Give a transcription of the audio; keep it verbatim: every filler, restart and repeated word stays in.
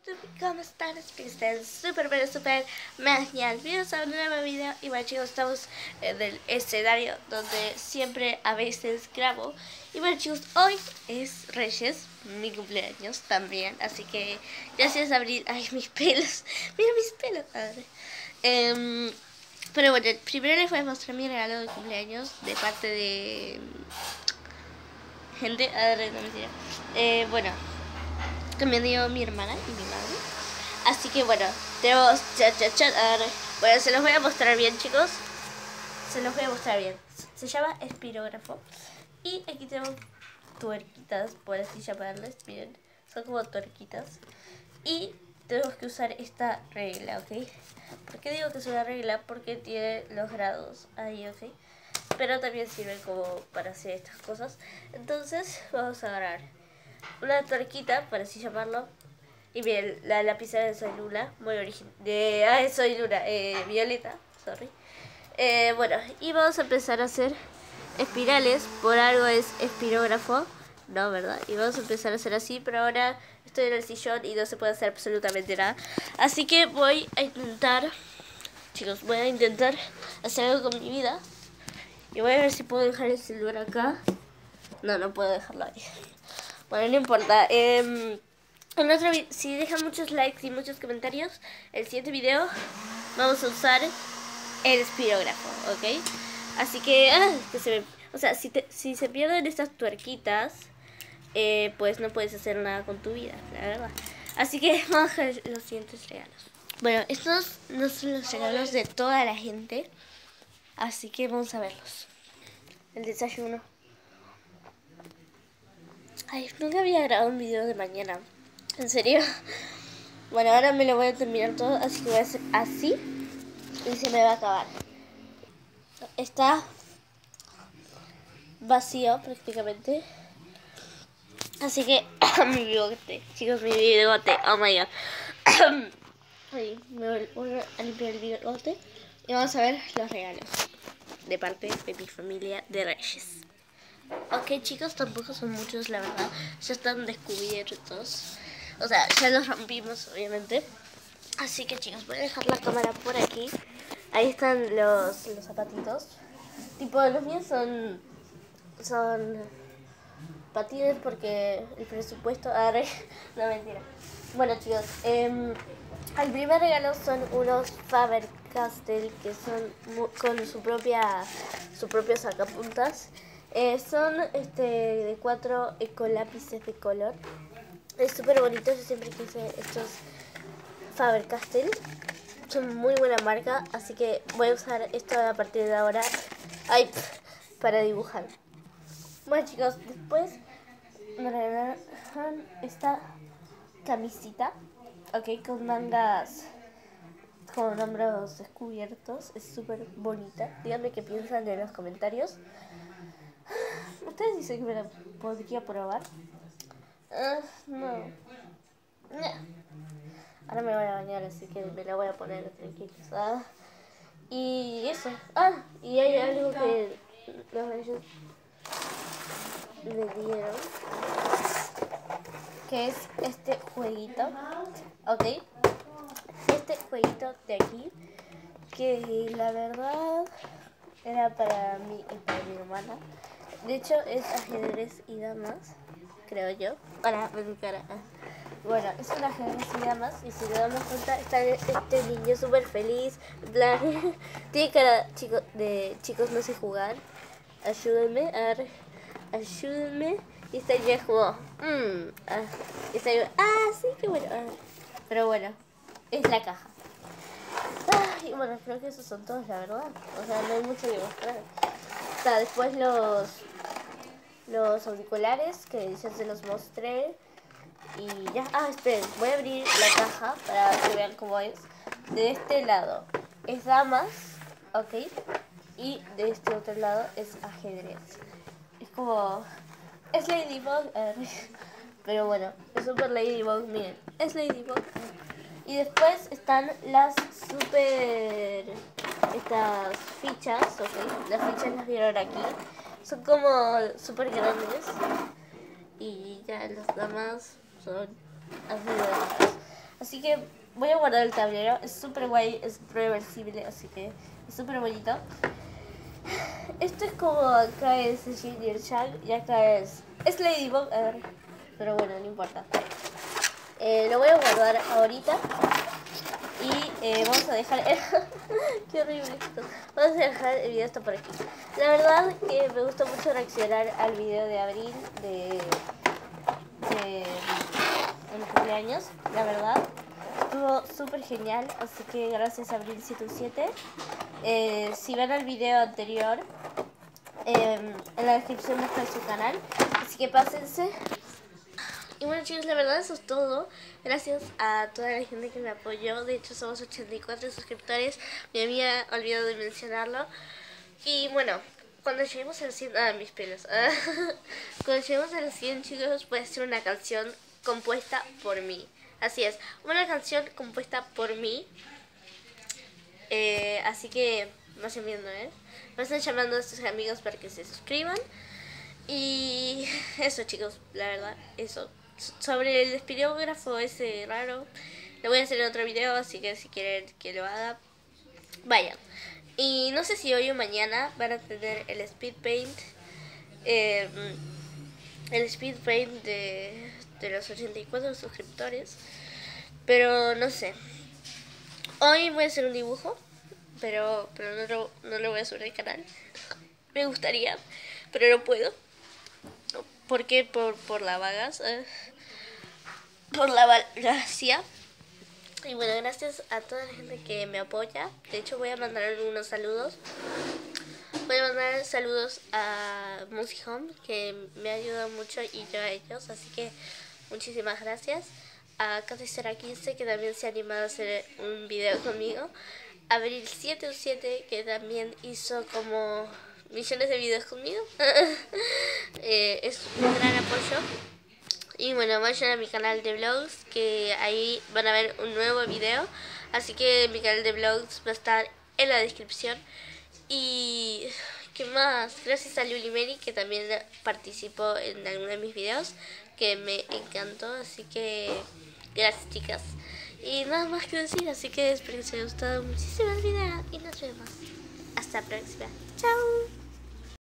YouTube, ¿cómo están? Espero que estén súper, pero súper genial. Bienvenidos a un nuevo video. Y bueno, chicos, estamos en el escenario donde siempre a veces grabo. Y bueno, chicos, hoy es Reyes, mi cumpleaños también. Así que gracias, Abril. Ay, mis pelos. Mira mis pelos. Eh, pero bueno, primero les voy a mostrar mi regalo de cumpleaños de parte de gente. A ver, no mentira. Eh, bueno. Que me dio mi hermana y mi madre. Así que bueno, tenemos cha, cha, cha, a ver. Bueno, se los voy a mostrar bien, chicos. Se los voy a mostrar bien. Se llama espirógrafo. Y aquí tenemos tuerquitas, por así llamarles. Miren, son como tuerquitas. Y tenemos que usar esta regla, ¿ok? ¿Por qué digo que es una regla? Porque tiene los grados ahí, ¿ok? Pero también sirve como para hacer estas cosas. Entonces vamos a agarrar una tuerquita, para así llamarlo. Y bien, la lapicera de Soy Luna, muy original. De, ah, Soy Luna, eh, Violeta, sorry. Eh, bueno, y vamos a empezar a hacer espirales. Por algo es espirógrafo, no, ¿verdad? Y vamos a empezar a hacer así, pero ahora estoy en el sillón y no se puede hacer absolutamente nada. Así que voy a intentar, chicos, voy a intentar hacer algo con mi vida. Y voy a ver si puedo dejar el celular acá. No, no puedo dejarlo ahí. Bueno, no importa. Eh, en otro si dejan muchos likes y muchos comentarios, el siguiente video vamos a usar el espirógrafo, ¿ok? Así que, ah, que se me, o sea, si, te, si se pierden estas tuerquitas, eh, pues no puedes hacer nada con tu vida, la verdad. Así que vamos a ver los siguientes regalos. Bueno, estos no son los regalos de toda la gente, así que vamos a verlos. El desayuno. Ay, nunca había grabado un video de mañana. ¿En serio? Bueno, ahora me lo voy a terminar todo, así que voy a hacer así y se me va a acabar. Está vacío prácticamente. Así que mi bigote, chicos, mi bigote. Oh my god. Ay, me voy a limpiar el bigote y vamos a ver los regalos de parte de mi familia de Reyes. Ok, chicos, tampoco son muchos, la verdad. Ya están descubiertos. O sea, ya los rompimos, obviamente. Así que, chicos, voy a dejar la cámara por aquí. Ahí están los, los zapatitos. Tipo, los míos son Son patines porque el presupuesto... Ah, no, mentira. Bueno, chicos, eh, el primer regalo son unos Faber-Castell, que son con su propia su propio sacapuntas. Eh, son este de cuatro ecolápices de color. Es súper bonito, yo siempre quise estos Faber-Castell. Son muy buena marca, así que voy a usar esto a partir de ahora. Ay, para dibujar. Bueno, chicos, después me regalaron esta camisita, ok, con mangas con hombros descubiertos. Es súper bonita. Díganme qué piensan en los comentarios. ¿Ustedes dicen que me la podría probar? Uh, no. Ahora me voy a bañar, así que me la voy a poner tranquilos. Ah. Y eso. Ah, y hay algo que los Reyes me dieron, que es este jueguito. Ok. Este jueguito de aquí, que la verdad era para mí y para mi hermana. De hecho es ajedrez y damas, creo yo. Para ver mi cara. Bueno, es un ajedrez y damas. Y si le damos cuenta, está este niño súper feliz. En plan, tiene cara chico, de chicos no sé jugar. Ayúdenme, a ver, ayúdenme. Y esta ya jugó. Mm, ah, y esta ya, ah, sí, qué bueno. Ah, pero bueno, es la caja. Ah, y bueno, creo que esos son todos, la verdad. O sea, no hay mucho que mostrar. O sea, después los los auriculares, que ya se los mostré. Y ya, ah, esperen, voy a abrir la caja para que vean cómo es. De este lado es damas, ok. Y de este otro lado es ajedrez. Es como... Es Ladybug, pero bueno, es super Ladybug, miren, es Ladybug. Y después están las super... Estas fichas, ok. Las fichas las vieron aquí. Son como super grandes. Y ya las damas son así de Así que voy a guardar el tablero. Es súper guay, es reversible, así que es súper bonito. Esto es como acá es Ginger Chang y acá es... Es Ladybug, a ver, pero bueno, no importa. Eh, lo voy a guardar ahorita. Y eh, vamos a dejar... El... Qué horrible esto. Vamos a dejar el video hasta por aquí. La verdad que me gustó mucho reaccionar al video de abril de... de... en los cumpleaños, la verdad. Estuvo súper genial, así que gracias a abril setenta y siete. Eh, si ven el video anterior, eh, en la descripción está su canal, así que pásense. Y bueno chicos, la verdad eso es todo. Gracias a toda la gente que me apoyó. De hecho somos ochenta y cuatro suscriptores. Me había olvidado de mencionarlo. Y bueno, cuando lleguemos a los cien... Ah, mis pelos. Cuando lleguemos a los cien chicos, voy a hacer una canción compuesta por mí. Así es, una canción compuesta por mí. Eh, así que vayan viendo, ¿eh? Vayan llamando a sus amigos para que se suscriban. Y eso chicos, la verdad, eso. Sobre el espirógrafo ese raro, lo voy a hacer en otro video, así que si quieren que lo haga, vayan. Y no sé si hoy o mañana van a tener el speed paint. Eh, el speed paint de, de los ochenta y cuatro suscriptores. Pero no sé. Hoy voy a hacer un dibujo, pero, pero no, lo, no lo voy a subir al canal. Me gustaría, pero no puedo. ¿Por qué? Por, por la vagas. Eh, por la vagancia. Y bueno, gracias a toda la gente que me apoya. De hecho voy a mandar unos saludos. Voy a mandar saludos a Music Home, que me ayuda mucho, y yo a ellos. Así que muchísimas gracias. A Catesera quince, que también se ha animado a hacer un video conmigo. A Abril setenta y siete, que también hizo como millones de videos conmigo. eh, es un gran apoyo. Y bueno, vayan a mi canal de vlogs, que ahí van a ver un nuevo video. Así que mi canal de vlogs va a estar en la descripción. Y ¿qué más? Gracias a Lulimeri, que también participó en alguno de mis videos, que me encantó. Así que gracias chicas. Y nada más que decir, así que espero que les haya gustado muchísimo el video. Y nos vemos hasta la próxima. Chao.